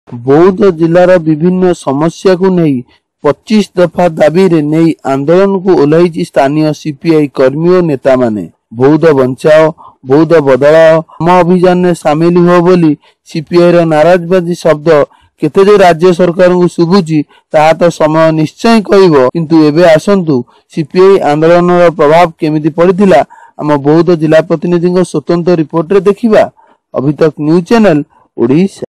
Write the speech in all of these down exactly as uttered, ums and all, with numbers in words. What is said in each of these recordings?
बौद्ध जिलार विभिन्न समस्या को नहीं पच्चीस दफा दाबी रे नहीं आंदोलन को ओह्लैछि स्थानीय सीपीआई कर्मी और नेता माने। बौद्ध बंचाओ बौद्ध बदलाओ हम अभियान में सामिल हो बोली सीपीआई रो नाराजबाजी शब्द केते जे राज्य सरकार को शुभुची ताहा तो समय निश्चय कहबो, किंतु एबे आसंतु सीपीआई आंदोलन रो प्रभाव केमिति पड़िथिला आम बौद्ध जिला प्रतिनिधि स्वतंत्र रिपोर्ट रे देखिबा। अभी तक न्यूज चैनल ओडिशा।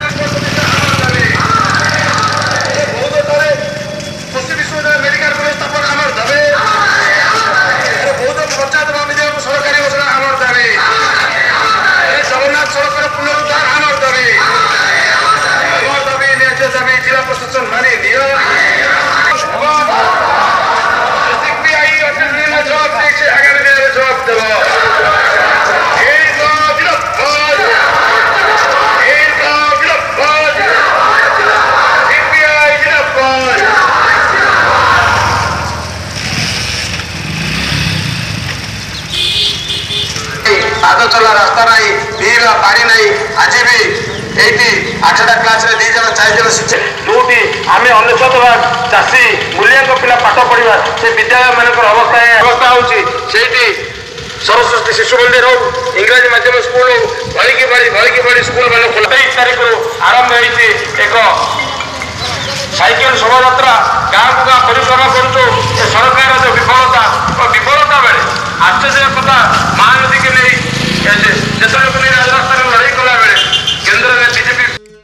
आग चला रास्ता नहीं पीवा पानी नहीं आज भी ये आठटा क्लास दी जन चार जन शिक्षक जो आम अनेशत भाग चाषी मूल्य पिला पाठ पढ़ा से विद्यालय मान अवस्था अवस्था हो सरस्वती शिशु मंदिर हो इंग्राजी माध्यम स्कूल हो भड़की बाड़ी भड़की बाड़ी स्कूल मान खोला तेईस तारीख आरंभ होती एक साइकेल शोभा यात्रा गाँव को गाँव परिक्रमा करुँ सरकार जो विफलता विफलता बेले आश्चर्य कथा महानदी के नहीं जितने को नहीं राजरास्ता में लड़ाई कला बेले केंद्र में बीजेपी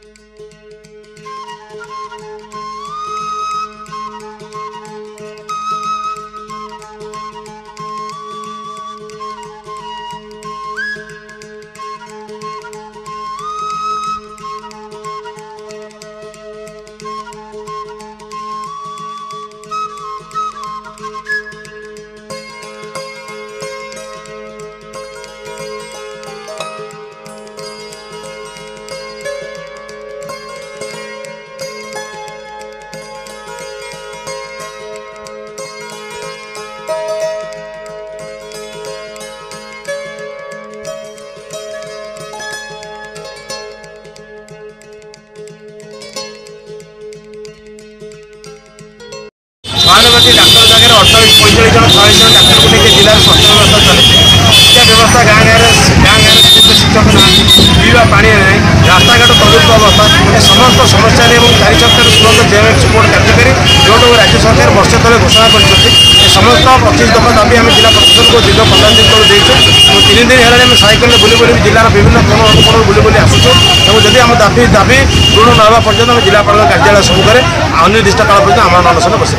महानगरी डाक्तर जगह अड़तालीस पैंतालीस जन चालीस जन डाक्तर को लेकर जिले स्वास्थ्य व्यवस्था चलती शिक्षा व्यवस्था गाँ गाँव गाँ गाँव शिक्षक ना पीवा पानी नहीं रास्ताघाट प्रदूषित अवस्था ए समस्त समस्या चारि सरकार तुरंत जेएमएफ सपोर्ट कार्यकारी जो राज्य सरकार वर्ष तले घोषणा कर समस्त पच्चीस दफा दाबी आम जिला प्रशासन को दीर्घ पंद्रह दिन तक देचु तीन दिन है साइकेल बुले बुले जिलार विभिन्न कोण अनुकोण बुले बुले आसुचु और जदि आम दाबी दाबी पूर्ण न होगा पर्यटन आम जिलापाल कार्यालय सम्मुखें अनिर्दिष्ट काल पर्यटन आम अनशन बस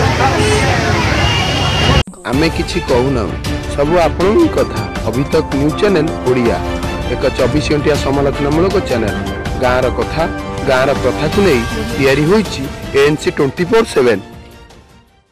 आमे किछि कहूना सब आपण कथा। अभी तक न्यूज चैनल ओडिया एक चौबीस घंटिया समालोचनामूलक चैनल गाँव कथा गाँव प्रथा को नहीं तैयारी होइछि एएनसी ट्वेंटी फोर सेवेन।